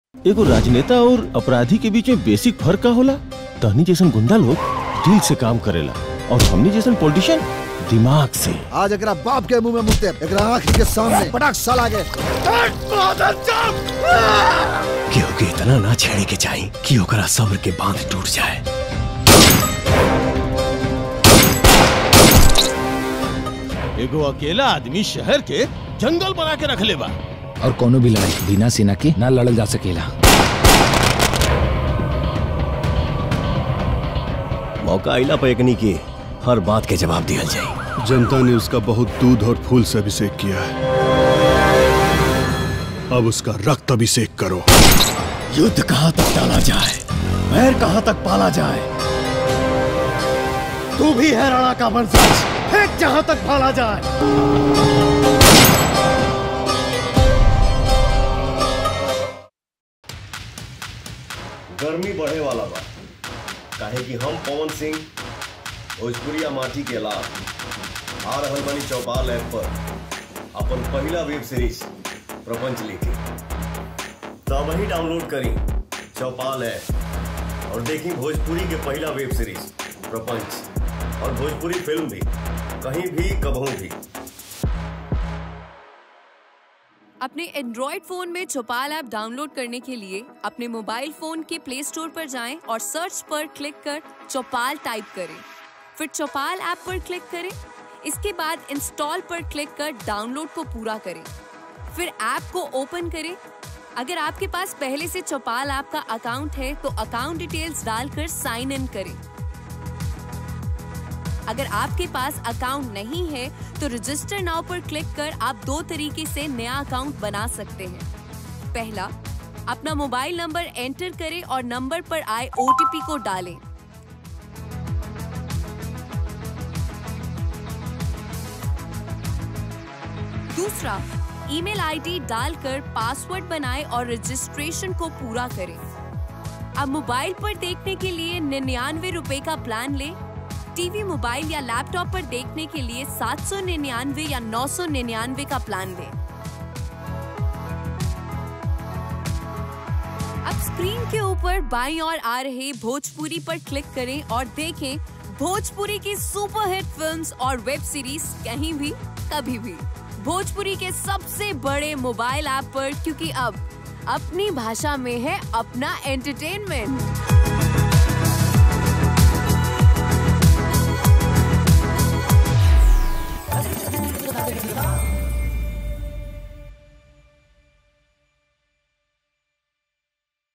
एगो राजनेता और अपराधी के बीच में बेसिक फर्क का होला। तहनी जैसन गुंडा लोग दिल से काम करेला और हमनी जैसन पॉलिटिशियन दिमाग से। आज एकरा बाप के मुंह में मुते, एकरा आँख के सामने पटाख साल आगे। क्योंकि इतना ना छेड़े के चाहिए कि ओकरा सब्र के बांध टूट जाए। एगो अकेला आदमी शहर के जंगल बना के रख ले बा और कोनो भी लड़ाई बिना सेना के ना लड़ल जा सकेला। मौका आइला पे एकनी के हर बात के जवाब दिया जाए। जनता ने उसका बहुत दूध और फूल से अभिषेक किया है, अब उसका रक्त अभिषेक करो। युद्ध कहाँ तक डाला जाए, वैर कहाँ तक पाला जाए। तू भी है राणा का वंशज, फेंक जहाँ तक पाला जाए। गर्मी बढ़े वाला बा, काहे कि हम पवन सिंह भोजपुरिया माटी के लाभ आ रहल बनी चौपाल ऐप पर अपन पहला वेब सीरीज प्रपंच लेके। तो वही डाउनलोड करी चौपाल ऐप और देखी भोजपुरी के पहला वेब सीरीज प्रपंच और भोजपुरी फिल्म भी कहीं भी कभी भी। अपने एंड्रॉइड फोन में चौपाल ऐप डाउनलोड करने के लिए अपने मोबाइल फोन के प्ले स्टोर पर जाएं और सर्च पर क्लिक कर चौपाल टाइप करें। फिर चौपाल ऐप पर क्लिक करें। इसके बाद इंस्टॉल पर क्लिक कर डाउनलोड को पूरा करें। फिर ऐप को ओपन करें। अगर आपके पास पहले से चौपाल ऐप का अकाउंट है तो अकाउंट डिटेल्स डालकर साइन इन करें। अगर आपके पास अकाउंट नहीं है तो रजिस्टर नाउ पर क्लिक कर आप दो तरीके से नया अकाउंट बना सकते हैं। पहला, अपना मोबाइल नंबर एंटर करें और नंबर पर आए OTP को डालें। दूसरा, ईमेल आईडी डालकर पासवर्ड बनाएं और रजिस्ट्रेशन को पूरा करें। अब मोबाइल पर देखने के लिए 99 रुपए का प्लान लें। टीवी, मोबाइल या लैपटॉप पर देखने के लिए 799 या 999 का प्लान लें। अब स्क्रीन के ऊपर बाईं ओर आ रहे भोजपुरी पर क्लिक करें और देखें भोजपुरी की सुपरहिट फिल्म्स और वेब सीरीज कहीं भी कभी भी भोजपुरी के सबसे बड़े मोबाइल ऐप पर, क्योंकि अब अपनी भाषा में है अपना एंटरटेनमेंट।